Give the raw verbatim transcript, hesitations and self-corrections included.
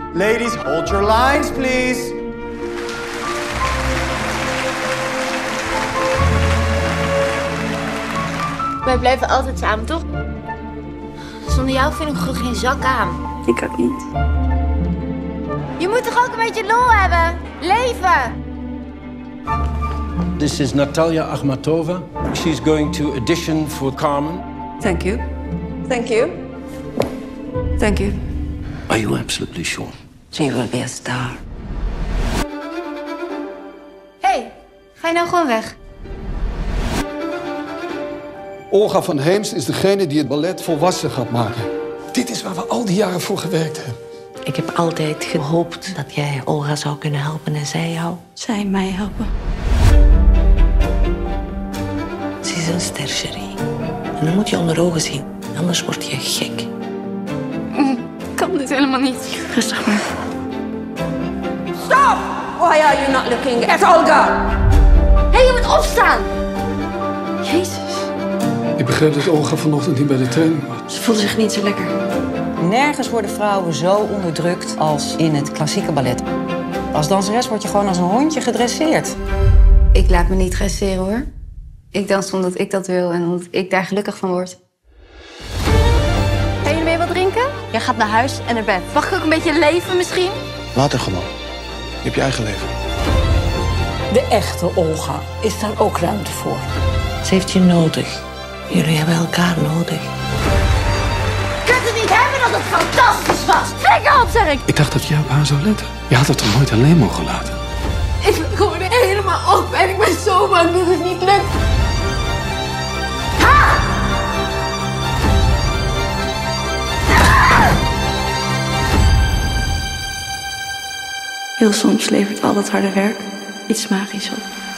Ladies, hold your lines, please. Wij blijven altijd samen, toch? Zonder jou vind ik gewoon geen zak aan. Ik ook niet. Je moet toch ook een beetje lol hebben? Leven! This is Natalia Akhmatova. She's going to audition for Carmen. Thank you. Thank you. Thank you. Are you absolutely sure? She will be a star. Hé, hey, ga je nou gewoon weg? Olga van Heemst is degene die het ballet volwassen gaat maken. Dit is waar we al die jaren voor gewerkt hebben. Ik heb altijd gehoopt dat jij Olga zou kunnen helpen en zij jou. Zij mij helpen. Ze is een ster, Cherie. En dan moet je onder ogen zien, anders word je gek. Ik kan dit helemaal niet. Rustig maar. Stop! Why are you not looking at Olga? Hé, hey, je moet opstaan! Jezus. Ik begreep dat Olga vanochtend niet bij de training was. Ze voelde zich niet zo lekker. Nergens worden vrouwen zo onderdrukt als in het klassieke ballet. Als danseres word je gewoon als een hondje gedresseerd. Ik laat me niet dresseren, hoor. Ik dans omdat ik dat wil en omdat ik daar gelukkig van word. Gaan jullie mee wat drinken? Jij gaat naar huis en naar bed. Mag ik ook een beetje leven misschien? Laat haar gewoon. Je hebt je eigen leven. De echte Olga is daar ook ruimte voor. Ze heeft je nodig. Jullie hebben elkaar nodig. Je kunt het niet hebben dat het fantastisch was. Flikker op, zeg ik! Ik dacht dat jij op haar zou letten. Je had het toch nooit alleen mogen laten? Ik ben gewoon helemaal op en ik ben zo bang dat het niet lukt. Ha! Heel soms levert al dat harde werk iets magisch op.